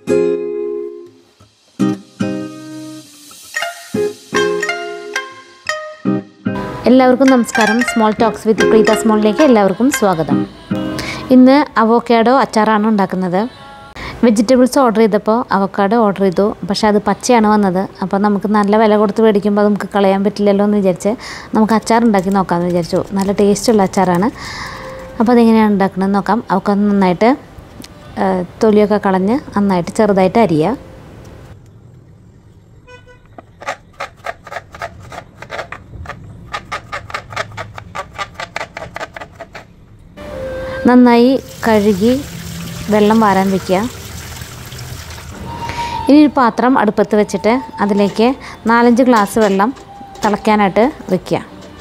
എല്ലാവർക്കും നമസ്കാരം. Small talks with Preetha സ്മോളിലേക്ക് എല്ലാവർക്കും സ്വാഗതം. ഇന്ന് അവോക്കാഡോ അച്ചാറാണ് ഉണ്ടാക്കുന്നത്. വെജിറ്റബിൾസ് ഓർഡർ ചെയ്തപ്പോൾ അവോക്കാഡോ ഓർഡർ ചെയ്തു. പക്ഷേ അത് പച്ചയാണ് വന്നത്. അപ്പോൾ നമുക്ക് നല്ല വില കൊടുത്ത് മേടിക്കുമ്പോൾ നമുക്ക് കളയാൻ പറ്റില്ലല്ലോ എന്ന് വിചാരിച്ച് നമുക്ക് അച്ചാർ ഉണ്ടാക്കി നോക്കാമെന്ന് വിചാരിച്ചു. നല്ല ടേസ്റ്റുള്ള അച്ചാറാണ്. അപ്പോൾ അതെങ്ങനെയാണ് ഉണ്ടാക്കണമെന്ന് നോക്കാം. അവോക്കാഡോ നന്നായിട്ട് തൊലിയൊക്കെ കളഞ്ഞ് നന്നായിട്ട് ചെറുതായിട്ട് അരിയുക. നന്നായി കഴുകി വെള്ളം വാരാൻ വയ്ക്കുക. ഇനി ഒരു പാത്രം അടുപ്പത്ത് വെച്ചിട്ട് അതിലേക്ക് 4-5 ഗ്ലാസ് വെള്ളം തിളയ്ക്കാനായിട്ട് വയ്ക്കുക.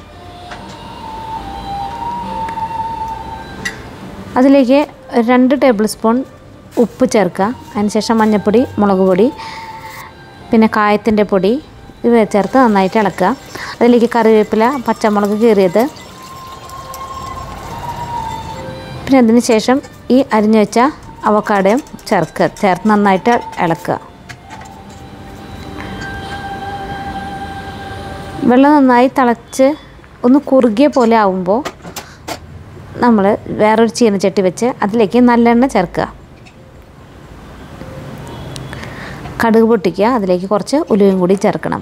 അതിലേക്ക് 2 ടേബിൾ സ്പൂൺ ഉപ്പ് ചേർക്കുക. അതിനുശേഷം മഞ്ഞൾപ്പൊടി, മുളക് പൊടി, പിന്നെ കായത്തിൻ്റെ പൊടി ഇവ ചേർത്ത് നന്നായിട്ട് ഇളക്കുക. അതിലേക്ക് കറിവേപ്പില, പച്ചമുളക് കീറിയത്, പിന്നെ അതിന് ശേഷം ഈ അരിഞ്ഞു വെച്ച അവോക്കാഡോയും ചേർത്ത് നന്നായിട്ട് ഇളക്കുക. വെള്ളം നന്നായി തിളച്ച് ഒന്ന് കുറുകിയ പോലെ ആവുമ്പോൾ നമ്മൾ വേറൊരു ചീനച്ചട്ടി വെച്ച് അതിലേക്ക് നല്ലെണ്ണ ചേർക്കുക. കടുക് പൊട്ടിക്കുക. അതിലേക്ക് കുറച്ച് ഉലുവയും കൂടി ചേർക്കണം.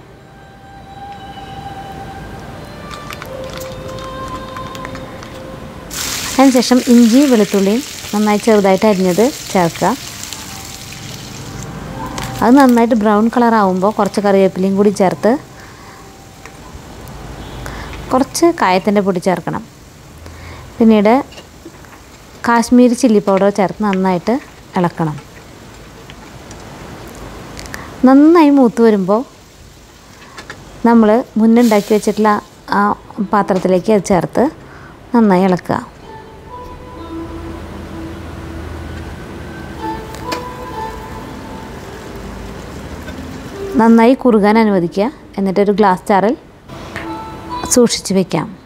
അതിനുശേഷം ഇഞ്ചി വെളുത്തുള്ളിയും നന്നായി ചെറുതായിട്ട് അരിഞ്ഞത് ചേർക്കുക. അത് നന്നായിട്ട് ബ്രൗൺ കളർ ആവുമ്പോൾ കുറച്ച് കറിവേപ്പിലയും കൂടി ചേർത്ത് കുറച്ച് കായത്തിൻ്റെ പൊടി ചേർക്കണം. പിന്നീട് കാശ്മീരി ചില്ലി പൗഡർ ചേർത്ത് നന്നായിട്ട് ഇളക്കണം. നന്നായി മൂത്ത് വരുമ്പോൾ നമ്മൾ മുന്നുണ്ടാക്കി വെച്ചിട്ടുള്ള ആ പാത്രത്തിലേക്ക് അത് ചേർത്ത് നന്നായി ഇളക്കുക. നന്നായി കുറുകാൻ അനുവദിക്കുക. എന്നിട്ടൊരു ഗ്ലാസ് ജാറിൽ സൂക്ഷിച്ച് വയ്ക്കാം.